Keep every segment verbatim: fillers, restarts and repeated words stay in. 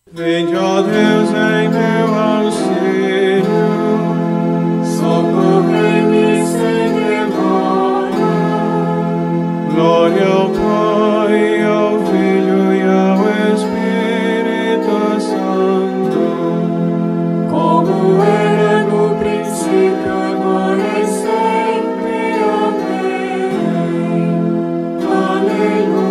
Vinde, ó Deus, em meu auxílio, socorrei-me sem demora. Glória ao Pai, ao Filho e ao Espírito Santo, como era no princípio, agora e sempre. Amém. Aleluia.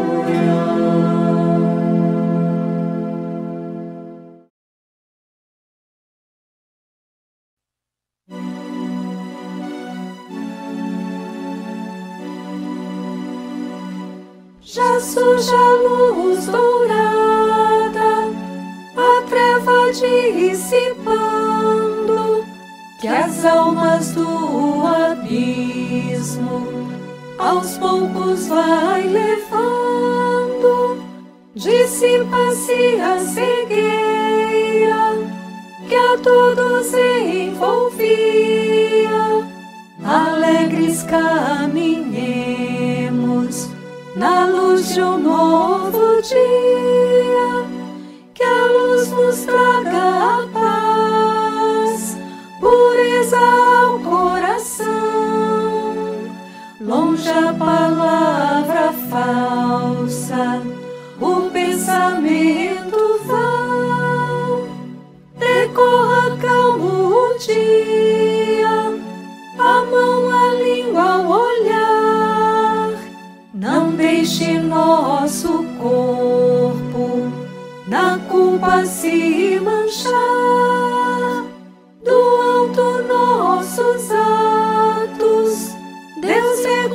Já surge a luz dourada, a treva dissipando, que as almas do abismo aos poucos vai levando. Dissipa-se a cegueira que a todos envolvia. Alegres caminhemos na luz de um novo dia, que a luz nos traga a paz, pureza ao coração, longe a palavra falsa, o pensamento vão. Decorra calmo o dia, a mão, a língua, o olhar. Não deixe nosso corpo na culpa se manchar. Do alto nossos atos Deus vê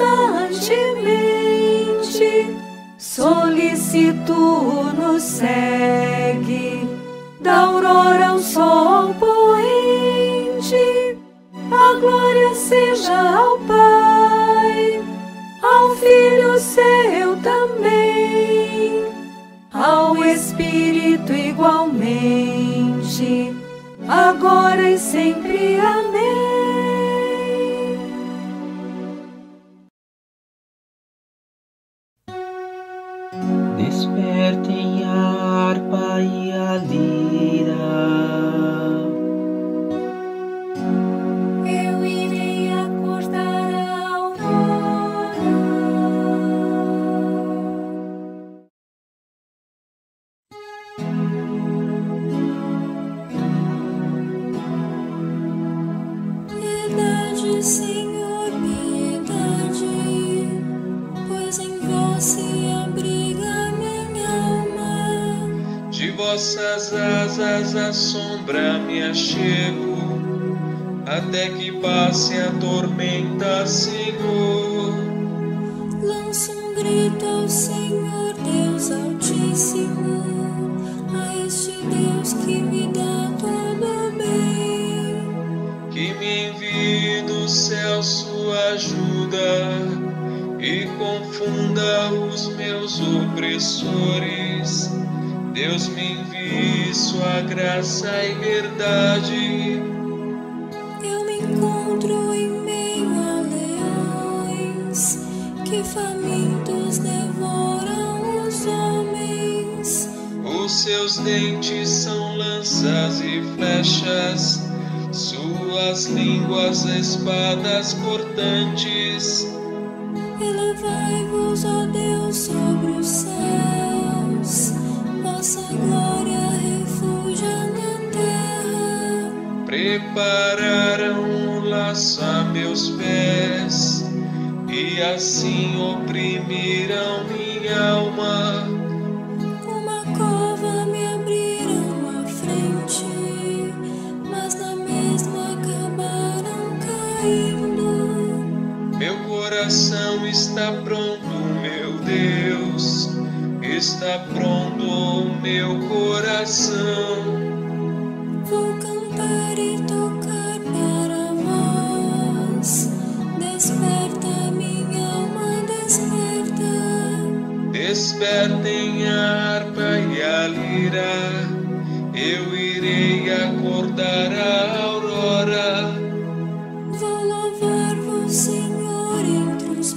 constantemente. Solicito nos segue, da aurora ao sol poente. A glória seja ao Pai, ao Filho seu também, ao Espírito igualmente, agora e sempre. Amém. Despertem a harpa e a lira. Eu irei acordar a aurora. Piedade, Senhor, piedade, pois em vós se abriga minha alma. De vossas asas a sombra me achego, até que passe a tormenta, Senhor. Lanço um grito ao Senhor, Deus Altíssimo, a este Deus que me dá todo bem. Que me envie do céu sua ajuda e confunda os meus opressores. Deus me envie sua graça e verdade. Eu me encontro em meio a leões que famintos devoram os homens. Os seus dentes são lanças e flechas, suas línguas espadas cortantes. Elevai-vos, ó Deus, sobre os céus, vossa glória refugia na terra. Prepararam um laço a meus pés e assim oprimiram minha alma. Uma cova me abriram à frente, mas na mesma acabaram caindo. Meu coração está pronto, meu Deus, está pronto meu coração. Vou cantar e tocar para vós. Desperta, minha alma, desperta. Despertem a harpa e a lira, eu irei acordar a aurora. Vou louvar-vos, Senhor, entre os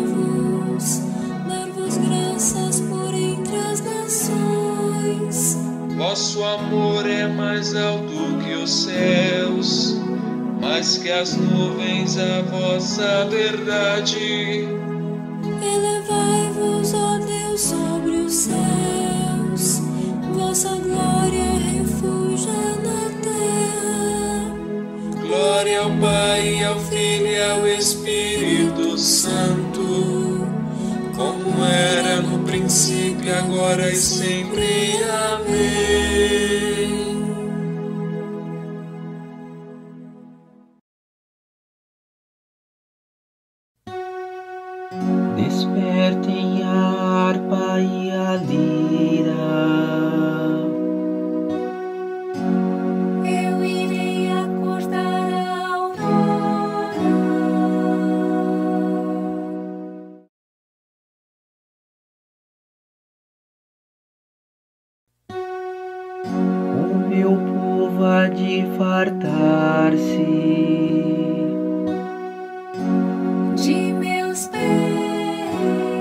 povos, dar-vos graças por entre as nações. Vosso amor é mais alto que os céus, mais que as nuvens a vossa verdade. Elevai-vos, ó Deus, sobre os céus, vossa glória refugia na terra. Glória ao Pai, ao Filho e ao Espírito Santo, como era no princípio, agora e sempre. Amém. Despertem a harpa e a lira. Eu irei acordar a aurora. O meu povo há de fartar-se De meus pés.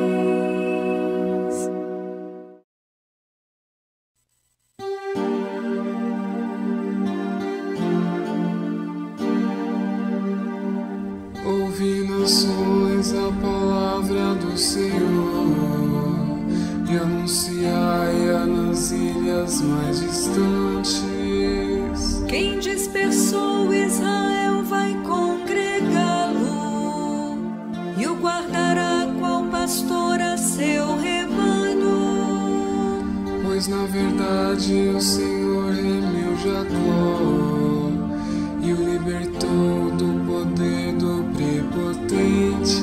Ouvi nações a palavra do Senhor e anunciai-a nas ilhas mais distantes. Quem dispersou Israel vai congregá-lo e o guardará qual pastor a seu rebanho. Pois na verdade o Senhor remiu Jacó e o libertou do poder do prepotente.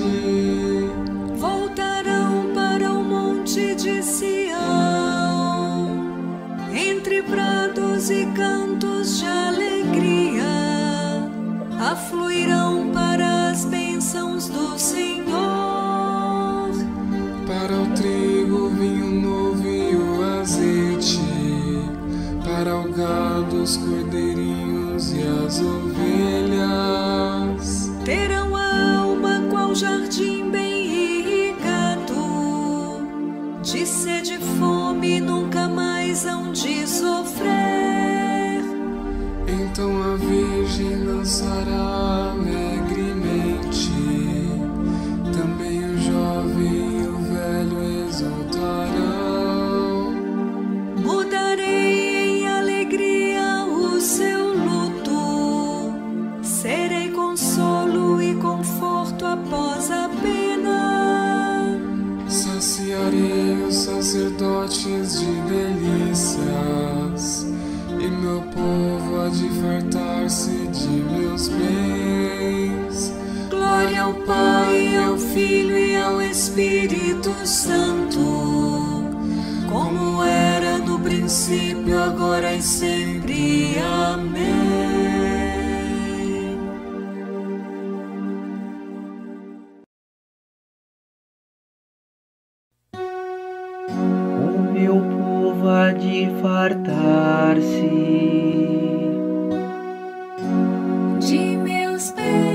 Voltarão para o monte de Sião, entre prados e cantos de alegria, afluirão para as bênçãos do Senhor. Para o trigo, o vinho novo e o azeite, para o gado, os cordeirinhos e as ovelhas. Terão a alma qual jardim bem irrigado, de sede e fome nunca mais hão de sofrer. Então a Virgem dançará alegremente, também o jovem e o velho exultarão. Mudarei em alegria o seu luto, serei consolo e conforto após a pena. Saciarei os sacerdotes de delícias, e meu povo há de fartar-se de meus bens. Glória ao Pai, ao Filho e ao Espírito Santo, como era no princípio, agora e sempre. Amém. o meu povo há de fartar-se De meus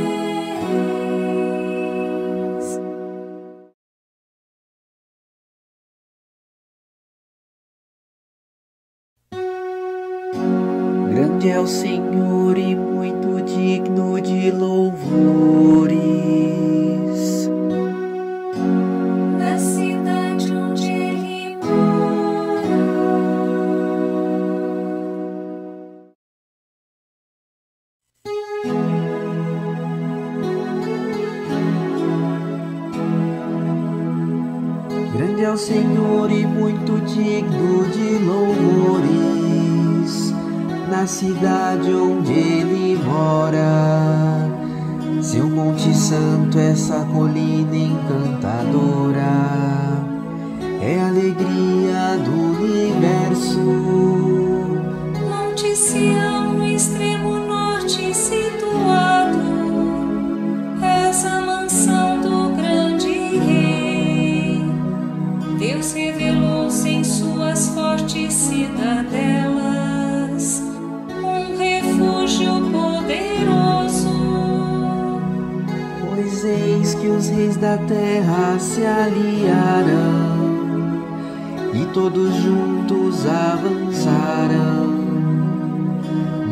pés. Grande é o Senhor e muito digno de louvores. Na cidade onde ele mora. Grande é o Senhor e muito digno de louvores, na cidade onde ele mora. Seu monte santo, essa colina encantadora, é a alegria do universo. Monte Sião, no extremo norte situado, és a mansão do grande rei. Deus revelou-se em suas fortes cidadelas, um refúgio poderoso. Pois eis que os reis da terra se aliarão, e todos juntos avançarão.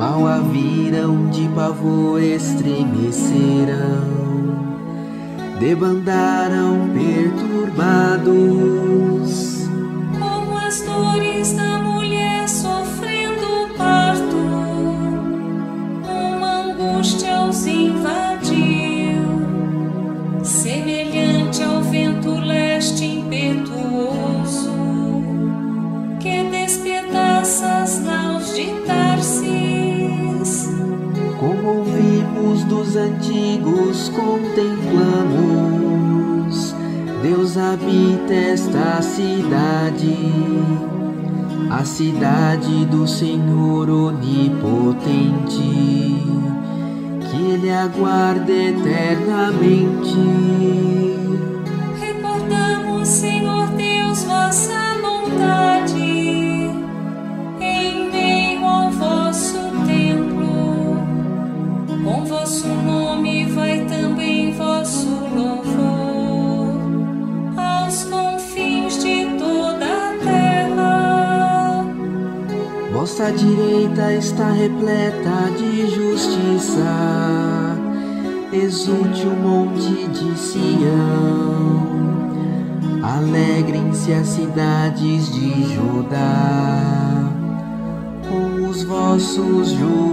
mal a viram, de pavor estremeceram, debandaram perturbados. Como as dores da mulher sofrendo o parto, uma angústia os invadiu, semelhante ao vento leste impetuoso, que despedaça as naus de Tarsis. Como ouvimos dos antigos, contemplamos, Deus habita esta cidade, a cidade do Senhor onipotente, que Ele aguarda eternamente. Recordamos, Senhor Deus, vossa bondade em meio ao vosso templo. Com vosso nome vai também vosso louvor aos confins de toda a terra. Vossa direita está repleta de justiça, exulte o monte de Sião, alegrem-se as cidades de Judá com os vossos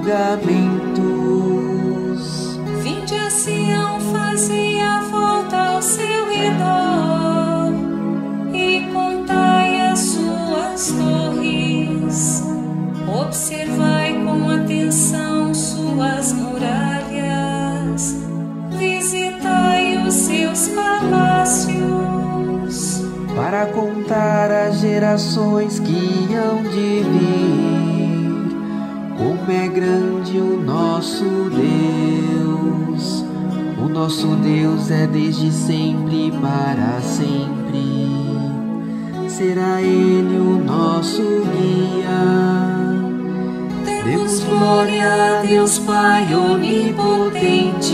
julgamentos. Vinde a Sião, fazei a volta ao seu redor e contai as suas torres. Observai com atenção suas muralhas, visitai os seus palácios. Para contar as gerações que hão de vir, como é grande o nosso Deus. O nosso Deus é desde sempre para sempre, será Ele o nosso guia. Demos glória a Deus Pai onipotente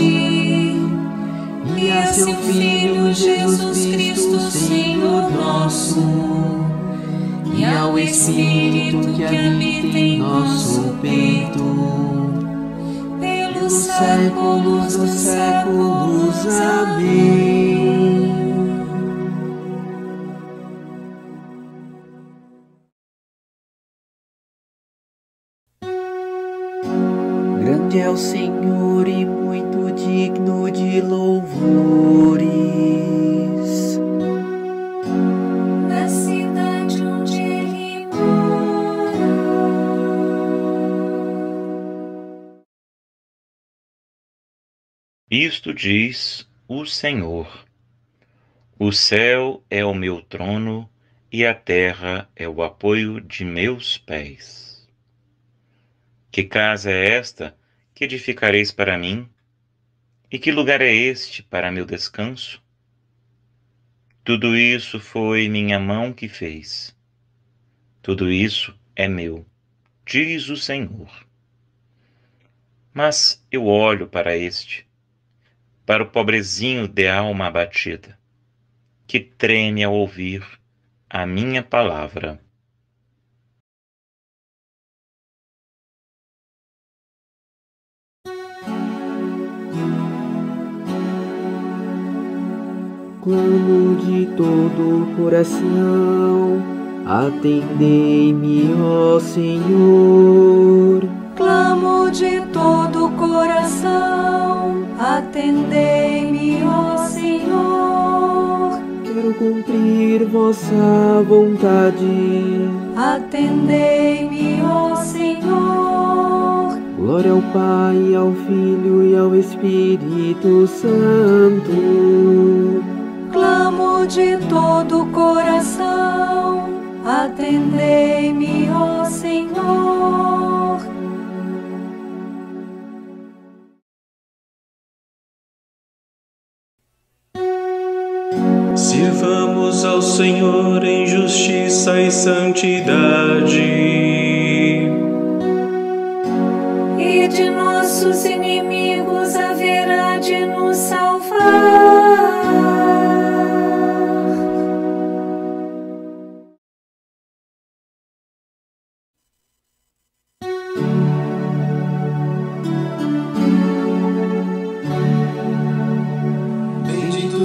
e a seu Filho Jesus Cristo, Senhor nosso, e ao Espírito que habita em nosso peito, pelos séculos dos séculos. Amém. Grande é o Senhor e muito digno de louvores. Na cidade onde Ele mora. Isto diz o Senhor: o céu é o meu trono e a terra é o apoio de meus pés. Que casa é esta que edificareis para mim? E que lugar é este para meu descanso? Tudo isso foi minha mão que fez. Tudo isso é meu, diz o Senhor. Mas eu olho para este, para o pobrezinho de alma abatida, que treme ao ouvir a minha palavra. Clamo de todo o coração, atendei-me, ó Senhor. Clamo de todo o coração, atendei-me, ó Senhor. Quero cumprir vossa vontade, atendei-me, ó Senhor. Glória ao Pai, ao Filho e ao Espírito Santo. Clamo de todo o coração, atendei-me, ó Senhor. Sirvamos ao Senhor em justiça e santidade, e de nossos inimigos haverá de nos salvar.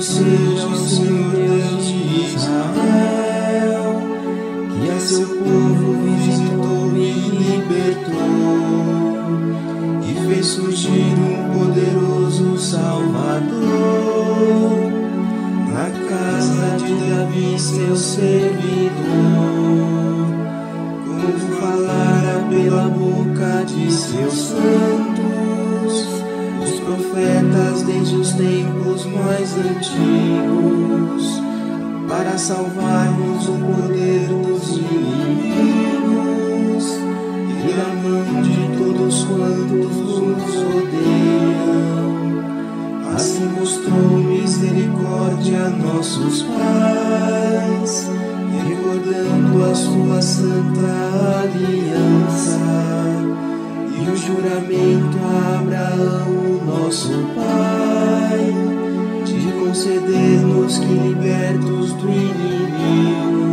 seja o Senhor Deus de Israel, que a seu povo visitou e libertou, e fez surgir um poderoso Salvador na casa de Davi, seu servidor, como falara pela boca de seus santos, os profetas desde os tempos mais antigos, para salvar-nos do poder dos inimigos e da mão de todos quantos nos odeiam. Assim mostrou misericórdia a nossos pais, recordando a sua santa aliança e o juramento a Abraão, nosso pai, de conceder-nos que, libertos do inimigo,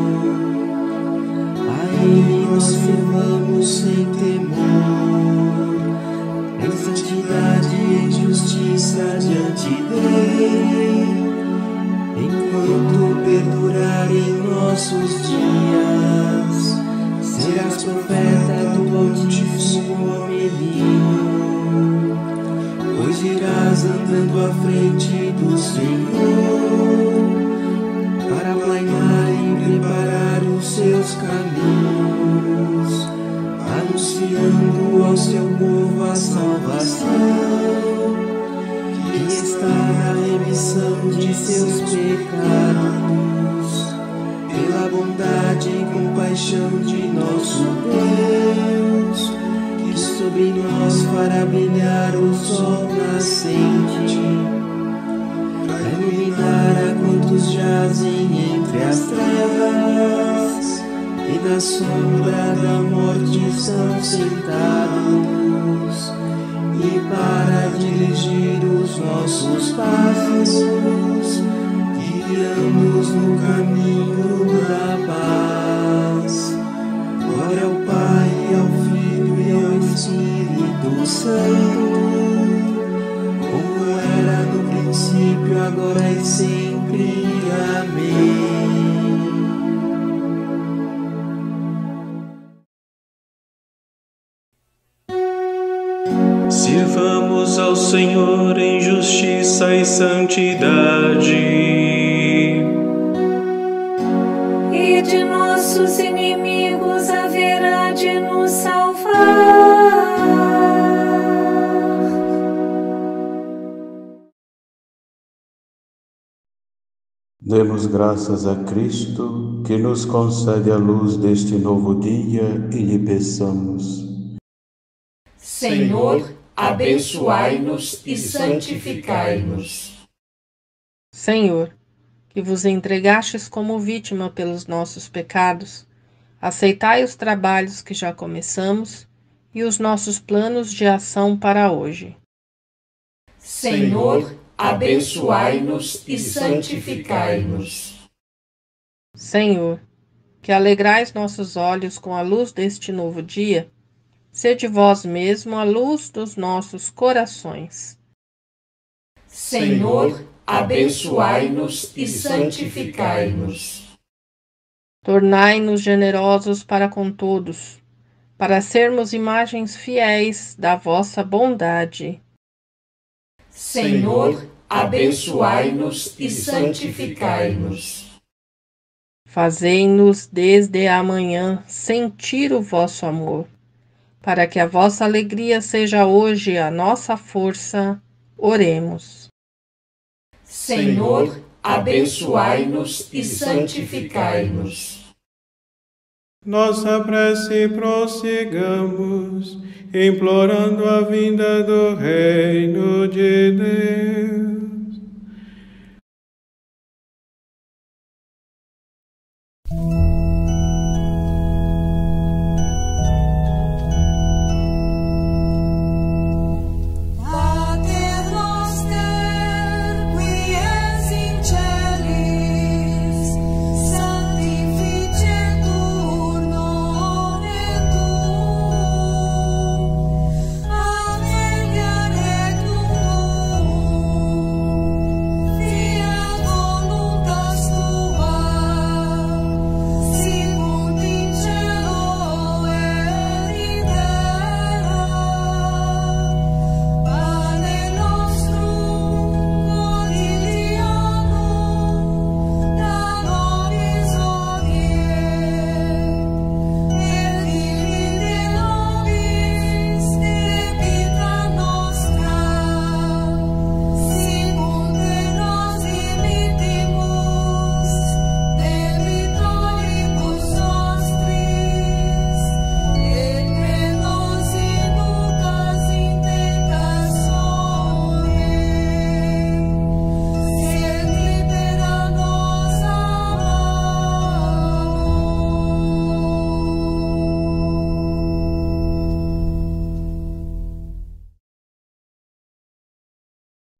a ele nós sirvamos sem temor, em santidade e em justiça diante dele, enquanto perdurarem nossos dias. Serás profeta do Altíssimo, ó menino, pois irás andando à frente do Senhor, para aplanar e preparar os seus caminhos, anunciando ao seu povo a salvação, que está na remissão de seus pecados, pela bondade e compaixão de nosso Deus, que sobre nós fará brilhar o sol nascente, para iluminar a quantos jazem entre as trevas e na sombra da morte estão sentados, e para dirigir os nossos passos, guiando-nos no caminho da paz. Glória ao Pai, ao Filho e ao Espírito Santo, como era no princípio, agora e sempre. Amém. Sirvamos ao Senhor em justiça e santidade, E de nossos inimigos haverá de nos salvar. Demos graças a Cristo, que nos concede a luz deste novo dia, e lhe peçamos: Senhor, abençoai-nos e santificai-nos. Senhor, que vos entregastes como vítima pelos nossos pecados, aceitai os trabalhos que já começamos e os nossos planos de ação para hoje. Senhor, abençoai-nos e santificai-nos. Senhor, que alegrais nossos olhos com a luz deste novo dia, sede vós mesmo a luz dos nossos corações. Senhor, abençoai-nos e santificai-nos. Tornai-nos generosos para com todos, para sermos imagens fiéis da vossa bondade. Senhor, abençoai-nos e santificai-nos. Fazei-nos desde amanhã sentir o vosso amor, para que a vossa alegria seja hoje a nossa força. Oremos. Senhor, abençoai-nos e santificai-nos. nossa prece prossigamos, implorando a vinda do Reino de Deus. Amen.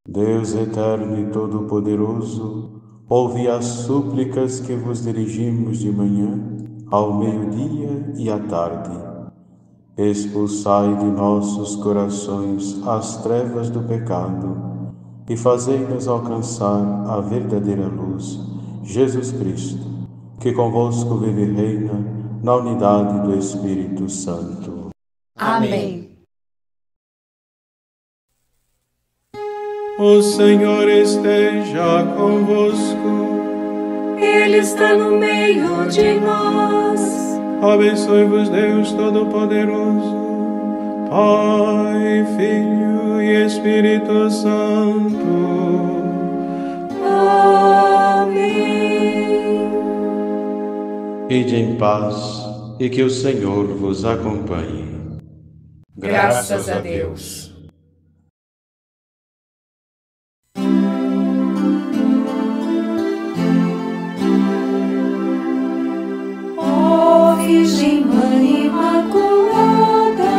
Deus eterno e todo-poderoso, ouvi as súplicas que vos dirigimos de manhã, ao meio-dia e à tarde. Expulsai de nossos corações as trevas do pecado e fazei-nos alcançar a verdadeira luz, Jesus Cristo, que convosco vive e reina na unidade do Espírito Santo. Amém. O Senhor esteja convosco. Ele está no meio de nós. Abençoe-vos Deus Todo-Poderoso, Pai, Filho e Espírito Santo. Amém. Ide em paz e que o Senhor vos acompanhe. Graças a Deus. Virgem Mãe Imaculada,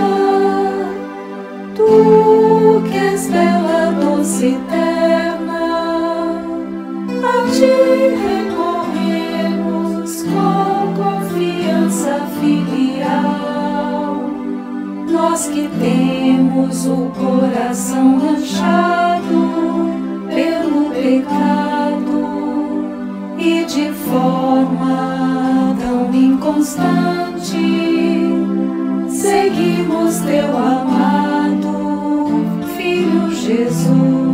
tu que és bela, doce e terna, a ti recorremos com confiança filial. Nós que temos o coração manchado pelo pecado e de forma inconstante, seguimos teu amado Filho Jesus.